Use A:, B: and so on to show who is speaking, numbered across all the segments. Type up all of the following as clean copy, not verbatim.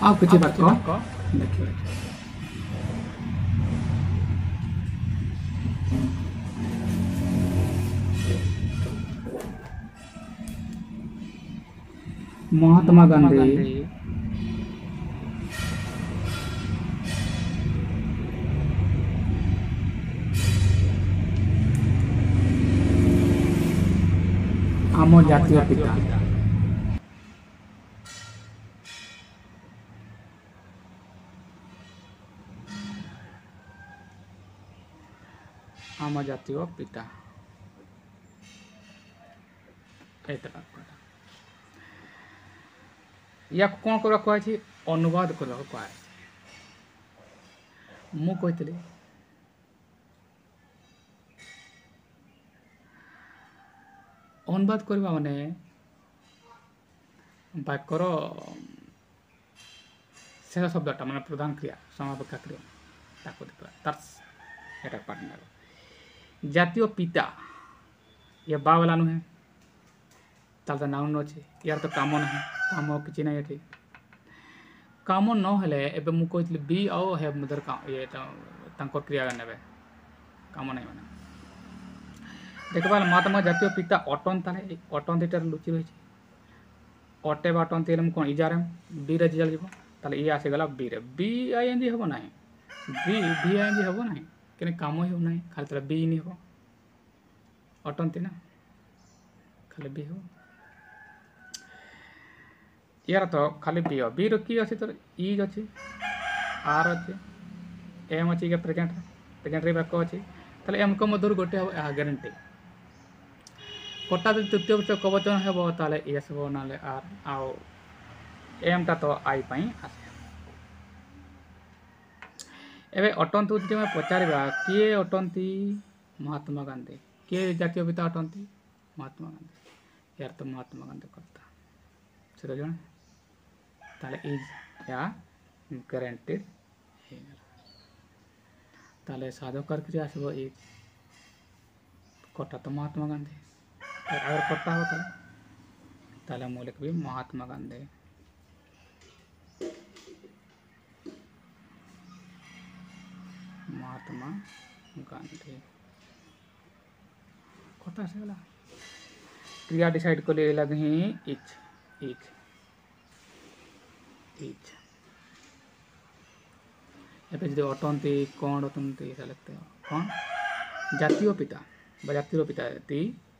A: ଆଉ କିଛି ବାକ୍ୟ ଦେଖିବେ। महात्मा गांधी आम जातीय पिता। आम जातीय पिता या कौन करवा कहुई अनुवाद करवा कहुई। मु कही अनुवाद करवा माने वाक्यर शेष शब्दटा माने प्रधान क्रिया समापका क्रिया ताको देखा तार एटा पार्टनर जातीय पिता ये बा वाला नुहे ताल तो नाउन अच्छे यार तो काम ना काम किसी ना ये काम न हेले एबे मु कहितली बी आउ हैव मदर काम ये तांको क्रिया नेबे काम नहीं माने देखबा महात्मा जातीय पिता अटन ताले अटन एटार लुचि रही अटे बाटन तेलम कोन इजारे बी रे जिजल जीवो ताले ई आसे गला बी रे बी आईएनजी हबो नाही बी भी आईएनजी हबो नाही केने काम ही हो नाही खाली ताले बी नी हो अटन तिना खाली बी हो यार तो खाली बी हो बी रो की अछि तो ई अछि आर अछि एम अछि के प्रेजेंट रे बाको अछि ताले एम को मधुर गोटे हो गारंटी कोटा तृतीय पक्ष कवचन हेबो ताले एस हो नाले आर आओ एम टा तो आई पई आसे एबे अटंतु जे मैं पचारिबा किए अटंती महात्मा गांधी किए जातीय पिता अटंती महात्मा गांधी यार तो महात्मा गांधी करता से तो जण ताले इज या गारंटेड हियर ताले साधकर क्रिया आसबो इज कोटा तो महात्मा गांधी अगर कोटा होता ताले मौलिक भी महात्मा गांधी महात्मा गांधी कोटा से गला क्रिया डिसाइड कर ले लगे ही इच इच इच एपे जो अटंती कौन अटंती ऐसा लगते हो कौन जातीय पिता जातीय पिता the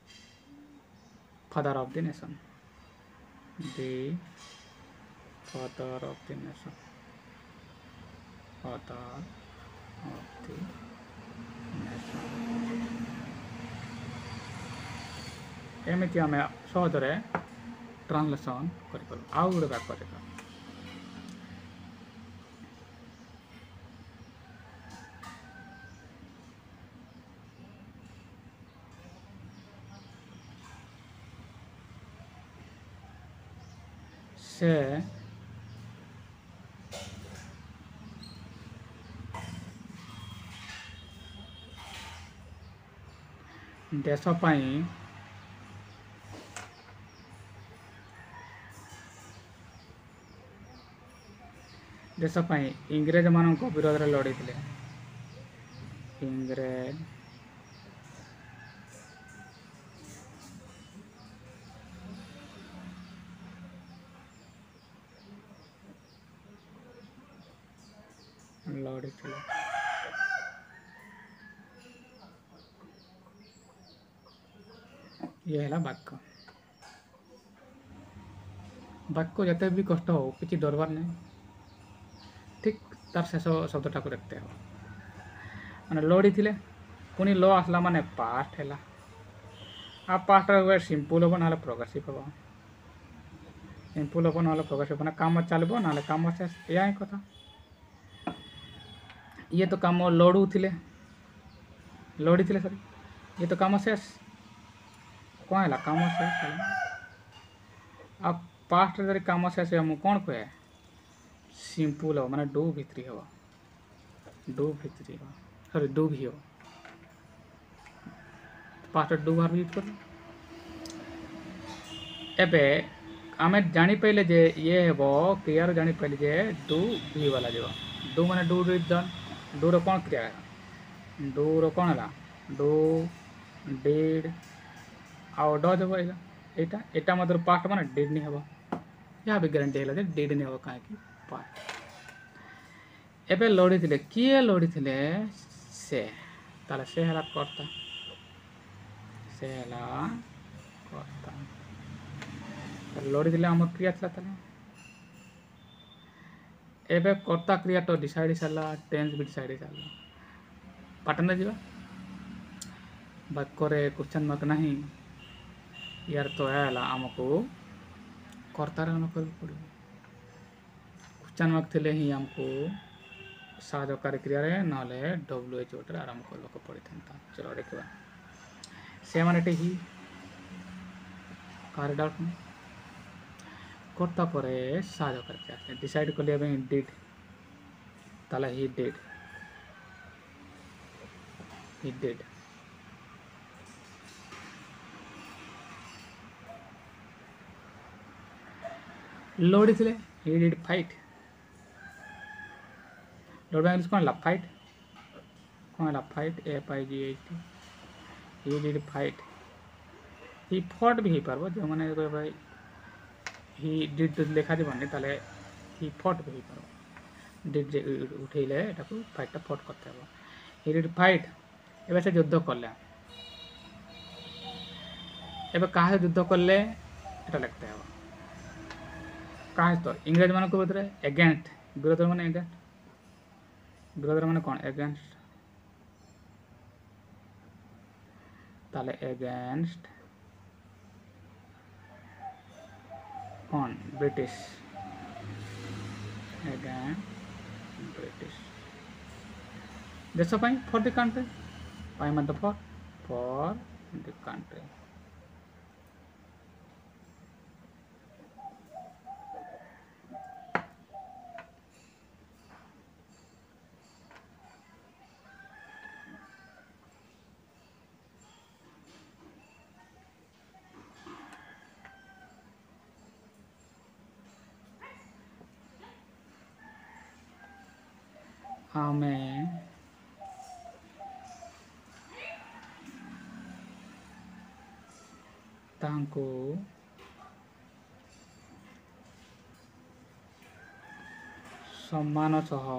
A: father of the nation the father of the nation father of the nation एमती आम सहजरे ट्रांसलेशन कर आउ गोटे बाक्य देखा से देश पाई देश पाई इंग्रेज मान विरोध में लड़ी इंग्रेज लड़ी ये है वाक्य वाक्य जिते भी कष्ट हो किसी डरबार नहीं ठीक तार शेष शब्दटा को देखते हो मैंने लड़ी थे पुणी ल आसला माने पास्ट है आ पास्ट सिंपल हम ना प्रोग्रेसिव हम सिंपल हम ना प्रोग्रेसिव ना काम चलो ना काम शेष या ही कथा ये तो काम लड़ू थे लड़ी थे सॉरी ये तो काम शेष कौन है काम शेष आ पास्ट जब काम शेष हम कौन कहे सिंपल हो माने डू भित्री हो सॉरी डू भी हो पास्ट डू बार यूज कर एबे आम जानी पाइले जे ये हे क्रियार जानी पाइले जे डू भी वाला जो डू माने डू डिड डन डू रो कौन क्रिया है डू रो कौन है डू डिड आउ डज हे यहाँ यहाँ मतलब पार्ट माने डिड नहीं हे यहाँ भी ग्यारंटी है डिड नहीं हे कहीं पार्ट एबे लड़ी थे किए लड़ी थे से ताले से हला करता से हला करता लड़ी थे आम क्रिया था ताले एबे कर्ता क्रिया तो डिसाइड सारा टेंस भी डिसाइड सारा पाटन जा बाक्य क्वेश्चन मार्क नहीं यार तो है आमको कर्ता कर पड़ो क्वेश्चन मार्क थे ही आमको साहकारी क्रिया ना WH आरंभ करने पड़ी था चलो देखा से माने ही कार डाउट नहीं कर्ता पर साहकारी क्रिया डिसाइड कर लिया डिड ताला ही डिड लड़ी थे ही डिड फाइट लड़ इंग्लिश कौन है फाइट कौन है fight FIGHT he did fight he फट भी पार जो मैंने भाई ही डिड लिखा जाए ताले ही फट भी पार डिड उठेले फाइटा फट करते हैं ही डिड फाइट एवं से युद्ध कले एवं क्या युद्ध कले ये लिखते हैं क्या तो इंग्रेज मान विरोध में एगेन्स्ट विरोध माने एगेन्स्ट विरोध माने कौन एगेन्स्ट ताले एगेन्स्ट कौन ब्रिटिश एगेन्स्ट ब्रिटिश देश फॉर द कंट्री पाई मतलब फॉर द कंट्री हमें तांको सम्मान सह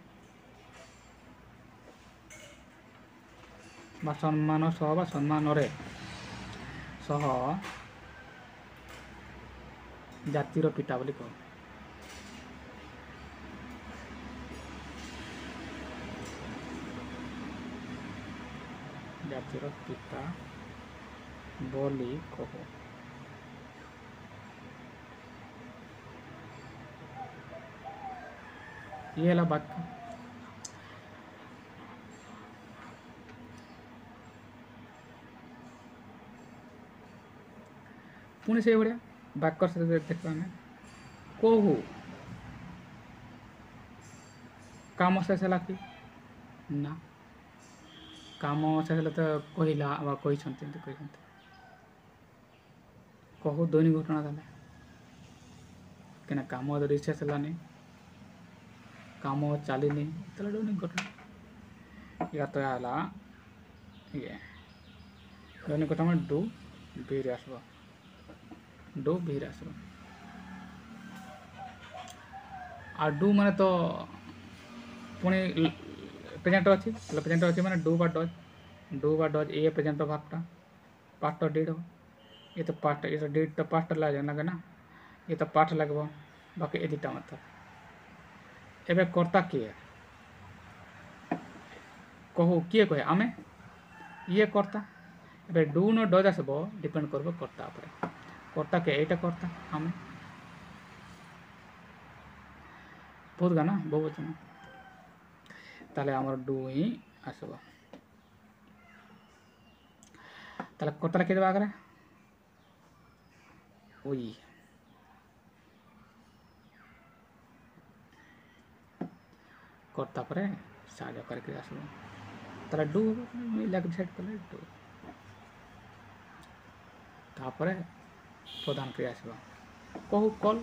A: सम्मान सह सम्मान रे सह जातिर पिता बोली कह जातिर पिता बोली कह ये है वाक्य पुणी से भाया वाक्य से देखा कहू काम शेष है कि ना काम शेष तो कहला कही कहू दैनिक घटना ताले क्या काम रिसेस है काम चलनी तो दैनिक घटना या तो ये दैनिक घटना डू भी आसब डू भी आसब आ डू माने तो पुणी प्रेजेंट अच्छी प्रेजेंट अच्छी माने डू बा डज ये प्रेजेंट भागटा पास्ट तो डिड हो ये तो पास्ट ये तो डिड तो पास्ट लगे ना ये तो पास्ट लगे बाकी ये दुटा मतलब एवं कर्ता किए कहू किए कहे आमे ये कर्ता एवं डू न डज आसब डिपेंड कर कर्ता कर्ता के यहाँ कर्ता आमे बहुत गाना बहुवचन ताले आमर डू ही आसब ताले कर्ता लिखी देवा आगे ओई कर्ता पर साज करके आसब ताले डू लग डिसाइड कले डू तापर प्रधान क्रिया आसब कहू कल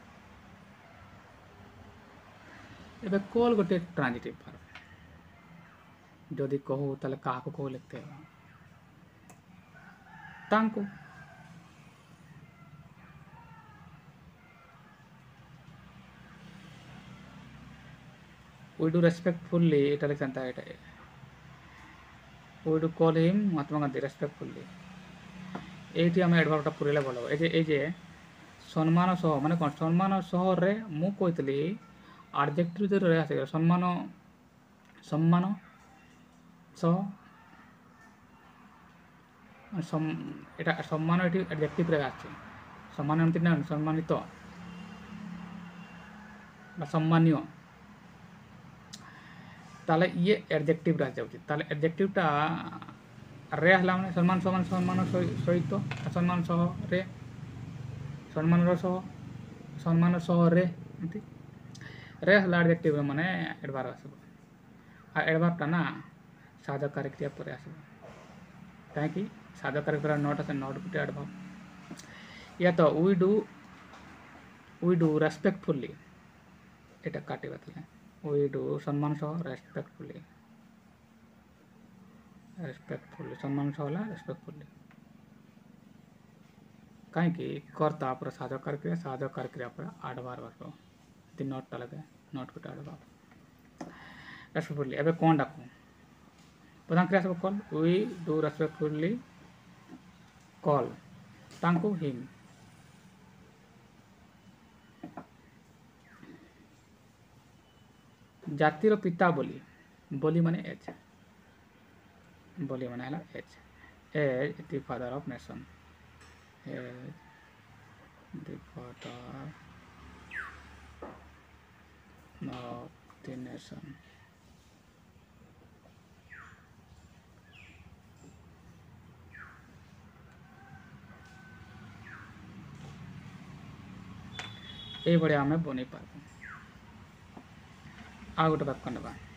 A: एबे कल गोटे ट्रांजिटिव वर्ब जदि कहू ताले काहाको कहू लिखते हैं तांको we do respectfully এটা লিখছেন তা এটা we do call him Mahatma Gandhi respectfully এইটি আমি এডভার্বটা পুরিলে বলব এই যে সম্মান সহ মানে কোন সম্মান সহ রে মু কইতলি adjective যদি রে আসে সম্মান সহ এটা সম্মান এটি adjective রে আছে সম্মান এমতি না সম্মানিত বা সম্মানীয় তাহলে ইয়ে एडजेक्टिव रह जाउची ताले एडजेक्टिवटा रे हला माने सम्मान सहित सम्मान सह रे सम्मान सह रे एमती रे हला एडजेक्टिव माने एडवर्ब आसबो आ एडवर्बटा ना साधक क्रिया पर आसबो काहे कि साधक क्रिया नोट আছে नोट गुटे एडवर्ब या तो we do respectfully এটা काटे बातले we do सम्मान सह respectfully सम्मान सह होला respectfully काहे कि कर्ता पर साधक क्रिया पर एडवर्ब आसबो ती नोट टा लगे नोट गुटे एडवर्ब respectfully एबे कोन डाकू प्रधान क्रिया सब call we do respectfully call तांको him जातिर पिता बोली माने एज बोली माने हला as the father of nation as the father of the nation ये बड़े आम बन पार आ गोटे बात करना